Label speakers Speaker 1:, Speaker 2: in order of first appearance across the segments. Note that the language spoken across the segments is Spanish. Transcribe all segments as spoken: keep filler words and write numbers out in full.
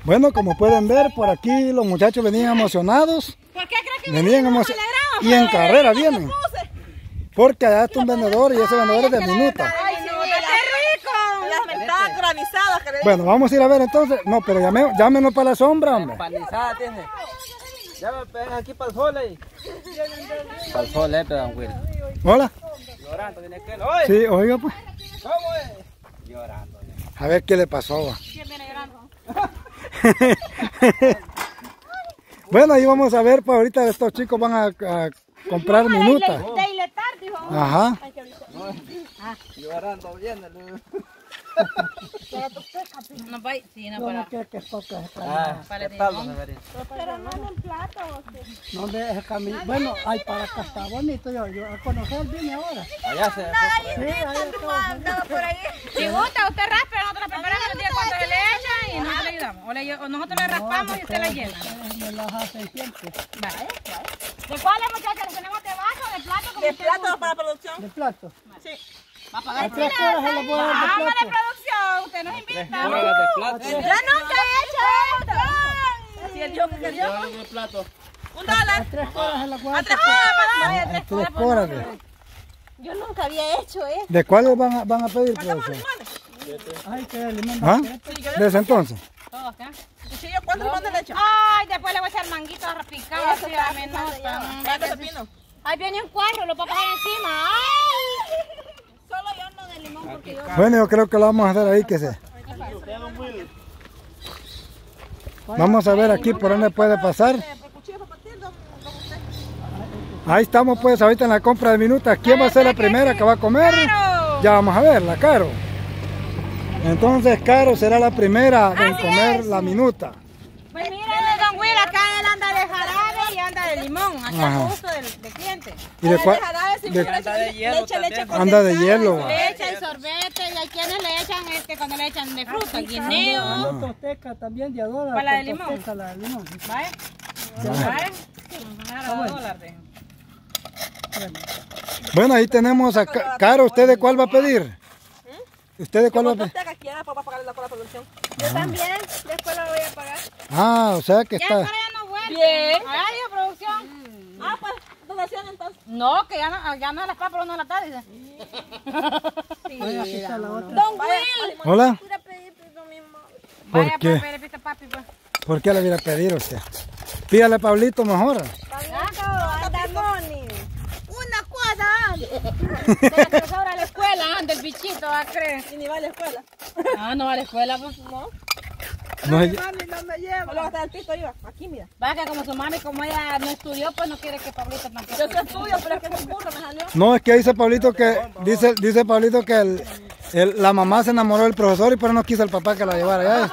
Speaker 1: Bueno, como pueden ver, por aquí los muchachos venían emocionados.
Speaker 2: ¿Por qué crees que
Speaker 1: venían emocionados? Y en carrera vienen. Porque allá está un vendedor y ese vendedor es de minuta.
Speaker 2: ¡Ay, sí, qué rico!
Speaker 3: Las mentadas granizadas que le
Speaker 1: Bueno, vamos a ir a ver entonces. No, pero llame, llámenos para la sombra, hombre.
Speaker 4: Panizada tiene. Ya me pegan aquí para el sol ahí. Para el sol, eh, don Will.
Speaker 1: Hola.
Speaker 4: Llorando viene aquel. ¡Oye!
Speaker 1: Sí, oiga pues.
Speaker 4: ¿Cómo es? Llorando.
Speaker 1: A ver qué le pasó.
Speaker 2: ¿Quién viene llorando?
Speaker 1: Bueno, ahí vamos a ver, pues ahorita estos chicos van a, a comprar minutas.
Speaker 2: De iletar, dijo.
Speaker 1: Ajá.
Speaker 4: Llorando, viéndolo.
Speaker 2: No va, sí, no para.
Speaker 4: Ah, ¿qué tal, don Severino?
Speaker 3: Pero no en un plato.
Speaker 5: No dejes caminar. Bueno, ay, para acá está bonito. Yo, yo a conocer vine ahora.
Speaker 4: Allá se
Speaker 5: Sí, ahí está.
Speaker 3: por ahí.
Speaker 2: Si gusta, usted raspe, nosotros la preparamos, nos diga cuánto le echan y nosotros le ayudamos. O, le, o nosotros le raspamos y usted la llena.
Speaker 5: Me las hacen siempre.
Speaker 2: Vale, vale. ¿De cuáles, muchachos? ¿Tenemos de vaso o de plato? Como
Speaker 3: ¿De
Speaker 2: usted
Speaker 3: plato
Speaker 2: guste?
Speaker 3: para producción?
Speaker 5: ¿De plato?
Speaker 3: Sí.
Speaker 2: Va a pagar
Speaker 5: A tres horas se lo voy a dar de
Speaker 2: Vámonos,
Speaker 5: plato.
Speaker 2: producción, usted nos invita.
Speaker 4: Hola, de plato.
Speaker 3: Yo nunca he hecho esto. Si el yo que quería.
Speaker 4: de plato.
Speaker 3: Un dólar.
Speaker 5: A tres horas se lo voy a
Speaker 3: A
Speaker 5: dar.
Speaker 3: tres horas,
Speaker 1: A tres horas. de-
Speaker 3: yo nunca había hecho esto.
Speaker 1: ¿De cuáles van a, van a pedir,
Speaker 3: ¿Cuántos
Speaker 1: profesor?
Speaker 3: limones?
Speaker 5: Ay, que limón.
Speaker 1: ¿Ah? ¿Desde entonces?
Speaker 2: Todos, ¿eh?
Speaker 3: Sí, yo cuántos limones le echo.
Speaker 2: Ay, después le voy a echar manguitos picados
Speaker 3: Eso
Speaker 2: así
Speaker 3: está
Speaker 2: a mi nota.
Speaker 3: ¿Cuántos pepinos?
Speaker 2: Ahí viene un cuadro, lo puedo poner encima. Ay.
Speaker 3: Solo yo no de limón porque yo.
Speaker 1: Bueno, yo creo que lo vamos a hacer ahí, que se... Vamos a ver aquí por dónde puede pasar.
Speaker 3: El cuchillo para partir, don usted.
Speaker 1: Ahí estamos pues ahorita en la compra de minutas. ¿Quién va a ser la primera que va a comer?
Speaker 2: ¡Caro!
Speaker 1: Ya vamos a verla, Caro. Entonces Caro será la primera en comer la minuta.
Speaker 2: Pues mire, don Will, acá él anda de jarabe y anda de limón. Acá
Speaker 1: Ajá.
Speaker 2: es gusto del, del cliente.
Speaker 1: ¿Y de cuál?
Speaker 3: Jarabe, si
Speaker 1: de-
Speaker 3: fuera
Speaker 4: Anda de hielo
Speaker 3: leche, leche
Speaker 4: también.
Speaker 1: Anda de
Speaker 3: condensada.
Speaker 1: hielo.
Speaker 2: Leche y sorbete, y hay quienes le echan este cuando le echan de fruta, guineo.
Speaker 5: Una tosteca también de a dólar.
Speaker 2: ¿Para la de
Speaker 5: con
Speaker 2: limón?
Speaker 5: tosteca, la de limón.
Speaker 2: ¿Vale? ¿Vale? Claro, dólares.
Speaker 1: Bueno, ahí tenemos a Ca- Caro. ¿Usted de cuál va a pedir? ¿Usted de cuál va a pedir?
Speaker 3: Usted aquí, para pagarle la cola producción.
Speaker 2: Yo también, después la voy a pagar.
Speaker 1: Ah, o sea que
Speaker 2: Ya,
Speaker 1: está...
Speaker 2: para ya no vuelve.
Speaker 3: Bien.
Speaker 2: Ay, la producción.
Speaker 3: Ah, pues, donación entonces.
Speaker 2: No, que ya no, ya no es las papas, pero no la tarde. Dice.
Speaker 5: Ay, aquí está la otra.
Speaker 2: Don
Speaker 3: Vaya,
Speaker 2: Will.
Speaker 1: Hola.
Speaker 3: Voy a pedir lo mismo.
Speaker 1: ¿Por
Speaker 2: Vaya,
Speaker 1: qué?
Speaker 2: pues, pide pista papi, pues.
Speaker 1: ¿Por qué le viene a pedir a usted? Pídale a Pablito mejor.
Speaker 3: Anda, Moni. Una cuadra.
Speaker 2: Pero que sobra a la escuela, anda el bichito, ¿va a creer?
Speaker 3: Y ni va a la escuela.
Speaker 2: Ah, no va a la escuela, pues.
Speaker 3: No.
Speaker 1: No,
Speaker 3: Mami, no me lleva. No, hasta el pito iba. Aquí, mira.
Speaker 2: Va que como su mami, como ella no estudió, pues no quiere que Pablito tampoco.
Speaker 3: Yo sí estudio, pero es que es burro, me salió.
Speaker 1: no, es que dice Pablito que... Dice, dice Pablito que el, el- la mamá se enamoró del profesor y por eso no quiso el papá que la llevara allá.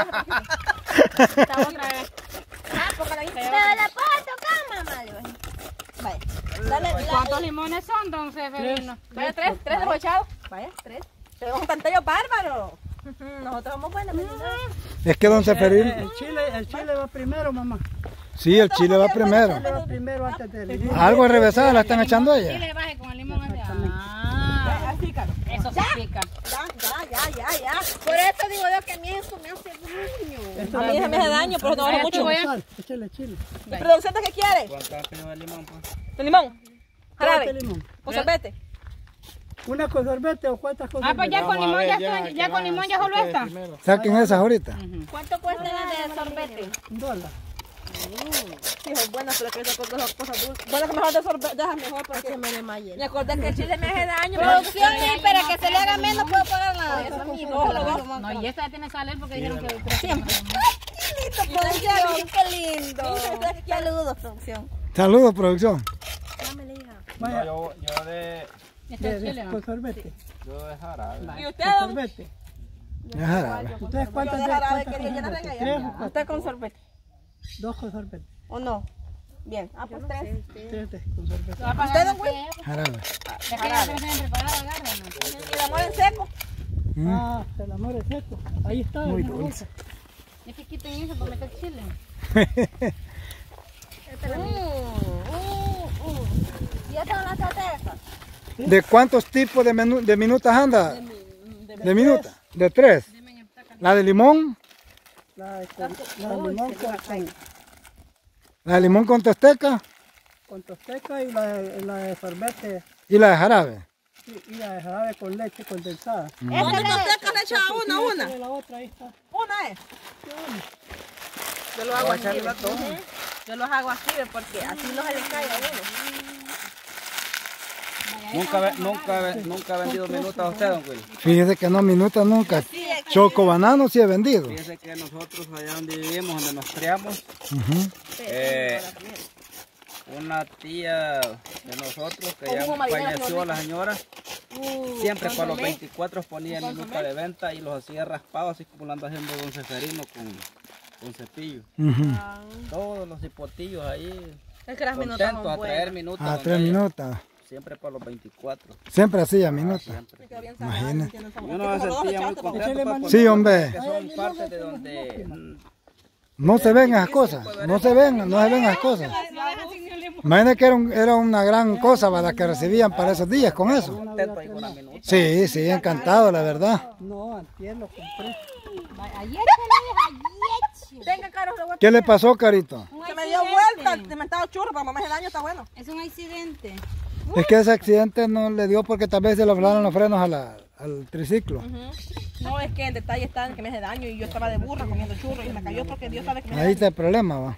Speaker 2: Está otra vez.
Speaker 3: Ah, porque la ¿te la puedo tocar, mamá? Le voy. Vaya. Dale, dale.
Speaker 2: ¿Cuántos limones son, don Severino? Vaya, tres, tres desbochados.
Speaker 3: Vaya, tres. Tenemos un pantallo bárbaro. Nosotros somos buenos, ¿me entiendes?
Speaker 1: Es que don Seferín...
Speaker 5: El chile, el chile va primero, mamá.
Speaker 1: Sí, el chile va primero.
Speaker 5: El chile va primero antes del limón.
Speaker 1: Algo revesada la están echando a
Speaker 2: Sí,
Speaker 1: ella.
Speaker 2: le baje con el limón ese. Ah,
Speaker 3: Así, Caro.
Speaker 2: eso se pica.
Speaker 3: Ya, ya, ya, ya, ya. Por eso digo yo que a mí eso me hace daño. A mí eso me hace daño, pero no hace
Speaker 2: Vaya,
Speaker 3: mucho.
Speaker 2: voy a-
Speaker 5: Sal, échale chile.
Speaker 3: ¿Y producción qué quiere?
Speaker 4: ¿Cuántas pinos de limón, pues?
Speaker 3: ¿De limón?
Speaker 5: ¿Cuánto
Speaker 3: ¿Jarabe?
Speaker 5: limón?
Speaker 3: ¿O sorbete?
Speaker 5: ¿Una con sorbete o cuántas con
Speaker 2: Ah, pues ya
Speaker 5: sorbete?
Speaker 2: con limón ya, estoy- ya con limón ya solo esta.
Speaker 1: Saquen esas ahorita.
Speaker 3: ¿Cuánto cuesta la de sorbete?
Speaker 5: Un dólar.
Speaker 3: Sí, es buena, pero que esas cosas cosas dulces. Bueno, que mejor de sorbete, deja mejor porque me acordé que el chile me hace daño.
Speaker 2: Producción,
Speaker 3: y para que se le haga menos puedo pagar nada. Eso mismo.
Speaker 2: No, y esta ya tiene sal porque dijeron que...
Speaker 3: Siempre. Qué lindo, producción, qué lindo. Saludos, producción.
Speaker 1: Saludos, producción.
Speaker 5: Vaya,
Speaker 4: Yo, yo de...
Speaker 2: Este
Speaker 5: de-
Speaker 2: es
Speaker 5: de-
Speaker 2: chile, ¿no?
Speaker 5: con sorbete.
Speaker 4: Yo de jarabe.
Speaker 3: ¿Y usted,
Speaker 5: Con
Speaker 3: don?
Speaker 5: sorbete.
Speaker 1: Es jarabe.
Speaker 5: ¿Ustedes
Speaker 3: Yo
Speaker 5: cuántas
Speaker 3: de
Speaker 5: de
Speaker 3: jarabe
Speaker 5: cuántas
Speaker 3: quería
Speaker 5: con
Speaker 3: llenar de
Speaker 5: sorbete?
Speaker 3: galletas.
Speaker 5: ¿Tres o cuatro?
Speaker 3: ¿Usted con sorbete?
Speaker 5: Dos con sorbete.
Speaker 3: ¿O no? Bien. Ah, pues tres.
Speaker 5: Tres de- con sorbete.
Speaker 3: ¿Usted, don Will?
Speaker 1: Jarabe.
Speaker 2: Es que ya se me preparado, agárrenlo.
Speaker 3: ¿Y el amor en seco?
Speaker 5: Ah, el amor es seco. Ahí está.
Speaker 1: Muy
Speaker 5: en la
Speaker 1: dulce.
Speaker 5: bolsa.
Speaker 2: Es que quiten eso para meter chile.
Speaker 3: Mm, uh, uh. ¿Y estas son las totecas?
Speaker 1: ¿De cuántos tipos de, menú, de minutas anda? De minutas. De tres. La de limón,
Speaker 5: La de, con, la de limón con, con,
Speaker 1: La de limón con tosteca
Speaker 5: con tosteca y la de, la de sorbete.
Speaker 1: y la de jarabe.
Speaker 5: Sí, y la de jarabe con leche condensada.
Speaker 3: ¿Cuántas tostecas le echaba una a una?
Speaker 5: De la otra, ahí está.
Speaker 3: Una es. Yo lo hago así. Ujú. Yo los hago así, ¿ve? Porque así no se le cae a uno.
Speaker 4: Nunca, ve- nunca, ve- nunca ha vendido minutas a usted, don Will.
Speaker 1: Fíjese que no, minutas nunca. Choco banano sí he vendido.
Speaker 4: Fíjese que nosotros allá donde vivimos, donde nos criamos,
Speaker 1: Ujú.
Speaker 4: eh, una tía de nosotros que ya
Speaker 3: Hugo Marinela
Speaker 4: falleció, la señora,
Speaker 3: Uh,
Speaker 4: siempre para los
Speaker 3: consomé.
Speaker 4: veinticuatro ponía minuta de venta y los hacía raspados, así como lo anda haciendo don Seferino con, con cepillo.
Speaker 1: Ujú.
Speaker 4: Todos los hipotillos ahí,
Speaker 3: Es que las minutas
Speaker 4: contentos
Speaker 3: son
Speaker 4: a traer
Speaker 3: buenas.
Speaker 4: minutas.
Speaker 1: A
Speaker 4: donde
Speaker 1: tres
Speaker 4: haya.
Speaker 1: minutos.
Speaker 4: Siempre para los veinticuatro.
Speaker 1: Siempre hacía minutos.
Speaker 4: Siempre.
Speaker 1: Imagínate.
Speaker 4: Yo no me sentía muy contento, pues, porque
Speaker 1: Sí, hombre.
Speaker 4: que son parte de donde mm,
Speaker 1: No se ven esas cosas. No se ven, no se ven esas cosas. Imagínate que era, un- era una gran cosa para la que recibían para esos días con eso.
Speaker 4: contento ahí con la minuta.
Speaker 1: Sí, sí, encantado, la verdad.
Speaker 5: No, antier lo compré.
Speaker 3: Tenga, Carlos, le voy a-
Speaker 1: ¿Qué le pasó, Carito?
Speaker 3: que me dio vuelta, el mentado churro, para mamá ese daño está bueno.
Speaker 2: Es un accidente.
Speaker 1: Es que ese accidente no le dio porque tal vez se le aflaron los frenos a la- al triciclo.
Speaker 3: No, es que el detalle está en que me hace daño y yo estaba de burra comiendo churros y me cayó porque Dios sabe que me
Speaker 1: Ahí está el problema, va.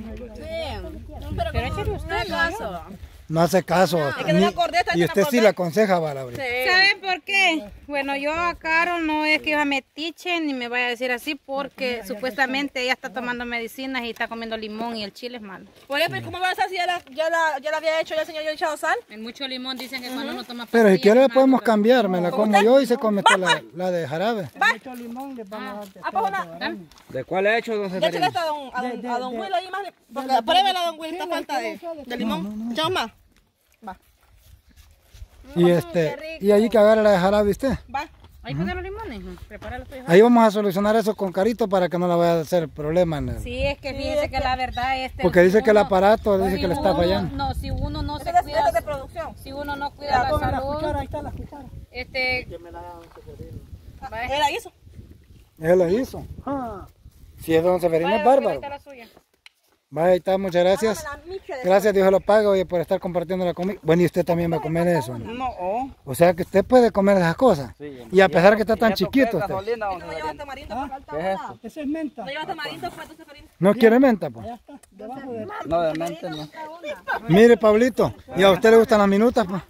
Speaker 3: Pero échale usted caso.
Speaker 1: No hace caso.
Speaker 3: Es que no me acordé, hasta
Speaker 1: y
Speaker 3: que me
Speaker 1: usted sí
Speaker 3: acordé.
Speaker 1: le aconseja, Bárbara.
Speaker 2: ¿Saben por qué? Bueno, yo a Carol no es que iba a metiche ni me vaya a decir así porque supuestamente ella está tomando medicinas y está comiendo limón y el chile es malo.
Speaker 3: Por ejemplo, ¿cómo va a ser si ya la, ya la, ya la había hecho ya el señor yo le echado sal?
Speaker 2: En mucho limón dicen que cuando uno toma
Speaker 1: Pero si
Speaker 2: pastillas
Speaker 1: quiere le
Speaker 2: es malo,
Speaker 1: podemos
Speaker 2: pero-
Speaker 1: cambiar. Me la como yo y se come esta la, la de jarabe.
Speaker 5: Mucho limón le van a dar de
Speaker 3: Ah, pues una.
Speaker 4: ¿De cuál he hecho, don
Speaker 3: Ya échale
Speaker 4: Seferino?
Speaker 3: esta a don, a don,
Speaker 5: De- de-
Speaker 3: a don
Speaker 5: de-
Speaker 3: Will ahí más. Porque pruébela a don Will, está falta de, de limón. Echamos más. Va,
Speaker 1: Y este y ahí que agarre la de jarabe usted.
Speaker 3: va.
Speaker 2: Ahí poner los limones, prepara los tuyos.
Speaker 1: Ahí vamos a solucionar eso con Carito para que no le vaya a hacer problema. En el-
Speaker 2: Sí, es que fíjese que la verdad este
Speaker 1: Porque dice que el
Speaker 2: uno-
Speaker 1: aparato dice
Speaker 2: si
Speaker 1: que le está
Speaker 2: uno-
Speaker 1: fallando.
Speaker 2: No, si uno no se
Speaker 3: Esta es
Speaker 2: cuida,
Speaker 3: de producción.
Speaker 2: si uno no cuida la
Speaker 5: Ponga la cuchara,
Speaker 2: salud,
Speaker 5: ahí está la cuchara.
Speaker 2: este,
Speaker 3: Era eso.
Speaker 1: Él lo hizo.
Speaker 5: Ah,
Speaker 1: Si es don Seferino es
Speaker 2: vaya, ahí
Speaker 1: bárbaro.
Speaker 2: está la suya.
Speaker 1: Vaya, ahí está, muchas gracias.
Speaker 3: La micha de-
Speaker 1: Gracias, Dios se lo pague oye, por estar compartiendo la comida. Bueno, y usted también va a comer eso. ¿no?
Speaker 4: No, oh.
Speaker 1: O sea que usted puede comer esas cosas.
Speaker 4: Sí,
Speaker 1: Y a pesar que está tan
Speaker 4: ¿Y esto qué
Speaker 1: chiquito
Speaker 4: es
Speaker 1: usted.
Speaker 4: gasolina, don
Speaker 3: No lleva
Speaker 4: Seferino?
Speaker 3: tamarindo para falta
Speaker 4: ¿Qué es
Speaker 3: nada.
Speaker 4: esto?
Speaker 5: ese es menta.
Speaker 3: No lleva tamarindo para tu Seferino.
Speaker 1: ¿No quiere menta, pues?
Speaker 5: Allá está, debajo de...
Speaker 4: No, de mente no.
Speaker 1: Mire, Pablito, ¿y a usted le gustan las minutas, pues?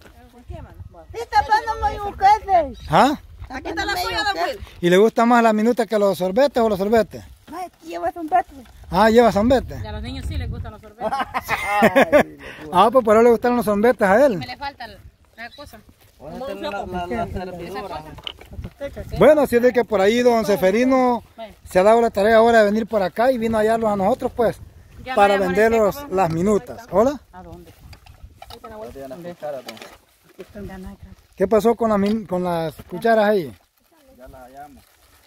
Speaker 1: ¿Ah?
Speaker 3: Aquí está la suya, don Will.
Speaker 1: ¿Y le gusta más las minutas que los sorbetes o los sorbetes? Ah, lleva sorbetes.
Speaker 2: Y a los niños sí les gustan los sorbetes.
Speaker 1: Ah, pues por eso le gustan los sorbetes a él.
Speaker 2: Me le falta la, la cosa.
Speaker 4: Voy a tener la, la, la servidora.
Speaker 1: Bueno, así es de que por ahí don Seferino se ha dado la tarea ahora de venir por acá y vino a hallarlos a nosotros, pues,
Speaker 2: Ya
Speaker 1: para
Speaker 2: vaya,
Speaker 1: vender
Speaker 2: Mauricio,
Speaker 1: los- las minutas. ¿Hola?
Speaker 4: Voy a escuchar a don.
Speaker 1: ¿Qué pasó con las, min- con las cucharas ahí?
Speaker 4: Ya la hallamos.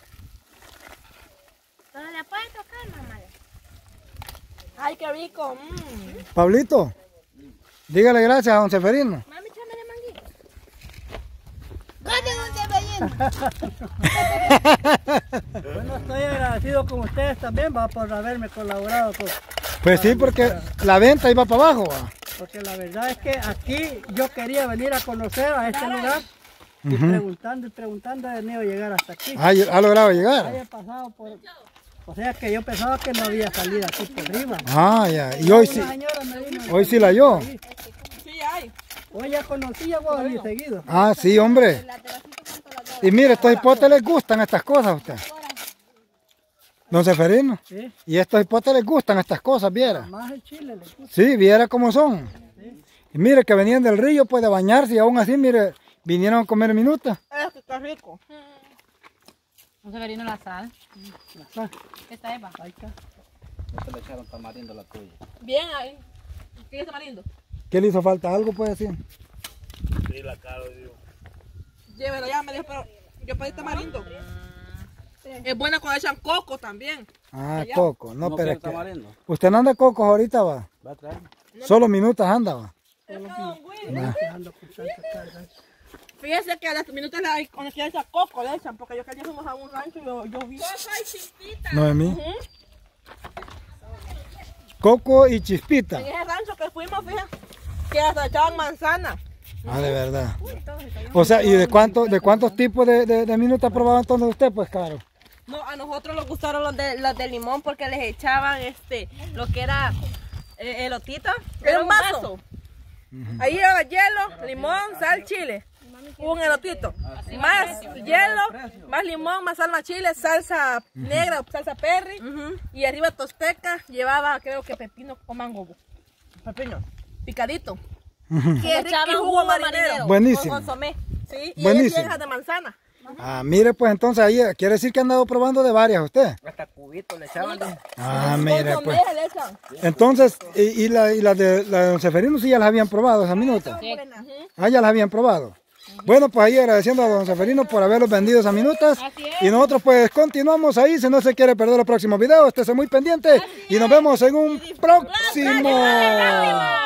Speaker 3: Ay, qué rico. Mm.
Speaker 1: Pablito, dígale gracias a don Seferino.
Speaker 3: Mami, échame de manguito.
Speaker 5: Bueno, estoy agradecido con ustedes también, va, por haberme colaborado. Con,
Speaker 1: Pues sí, porque la venta iba para abajo. ¿va?
Speaker 5: porque la verdad es que aquí yo quería venir a conocer a este lugar y preguntando y preguntando he venido a llegar hasta aquí.
Speaker 1: Ah, ha logrado llegar.
Speaker 5: Haya pasado por... O sea que yo pensaba que no había salida aquí por arriba.
Speaker 1: Ah, ya. Y hoy sí,
Speaker 5: Una señora me vino
Speaker 1: hoy sí la halló.
Speaker 3: Sí, hay.
Speaker 5: hoy ya conocía vos y seguido.
Speaker 1: Ah, sí, hombre. Y mire, estos hipotes les gustan estas cosas a usted. Don Seferino.
Speaker 5: Sí,
Speaker 1: Y estos hipotes les gustan estas cosas, viera.
Speaker 5: más el chile le gusta.
Speaker 1: Sí, viera cómo son. Y mire que venían del río pues de bañarse y aún así, mire, vinieron a comer minutas.
Speaker 3: Es que está rico.
Speaker 2: No se verino la sal.
Speaker 5: La sal,
Speaker 2: Esta Eva.
Speaker 5: ahí está.
Speaker 4: No te le echaron tamarindo la tuya.
Speaker 3: Bien ahí. ¿Qué es tamarindo?
Speaker 1: ¿Qué le hizo falta? ¿Algo puede decir?
Speaker 3: Llévelo ya, me dijo, pero yo pedí tamarindo. Es bueno cuando echan coco también.
Speaker 1: Ah, coco. No,
Speaker 4: ¿No
Speaker 1: pero es
Speaker 4: quiere
Speaker 1: que...
Speaker 4: tamarindo?
Speaker 1: Usted no anda cocos ahorita, va.
Speaker 4: Va a traer.
Speaker 1: Solo minutas anda, va.
Speaker 5: Dejando con tanta carga.
Speaker 3: Fíjese que a las minutos le hay, cuando quieren echar coco le echan, porque yo que ayer fuimos a un rancho y yo, yo vi.
Speaker 1: No es mí. Coco y Chispita.
Speaker 3: En ese rancho que fuimos, fíjate, que hasta echaban manzana.
Speaker 1: Ah, de verdad. O sea, ¿y de cuántos de cuántos tipos de, de, de minutas probaba entonces usted, pues, Caro?
Speaker 3: No, a nosotros nos gustaron los de, los de limón porque les echaban este, lo que era eh, elotito. Era un vaso. Ahí llevaba hielo, limón, sal, chile. Un elotito. Más hielo, más limón, más sal, más chile, salsa negra, salsa perry. Y arriba tosteca llevaba, creo que pepino o mango. Pepino, picadito. Que echaban jugo marinero.
Speaker 1: Buenísimo.
Speaker 3: Con consomé. Sí, y
Speaker 1: buenísimo.
Speaker 3: llenas de manzana.
Speaker 1: Ah, mire, pues entonces ahí quiere decir que ha andado probando de varias usted.
Speaker 4: Hasta cubito le echaban.
Speaker 1: Ah, mire, pues.
Speaker 3: Le echan.
Speaker 1: Entonces, y, y las y la de, la de Don Seferino sí ya las habían probado esa minuta.
Speaker 3: Sí.
Speaker 1: Ah, ya las habían probado. Bueno, pues ahí agradeciendo a Don Seferino por haberlos vendido esas minutas. Y nosotros pues continuamos ahí. Si no se quiere perder los próximos videos, estése muy pendiente. Y nos vemos en un próximo.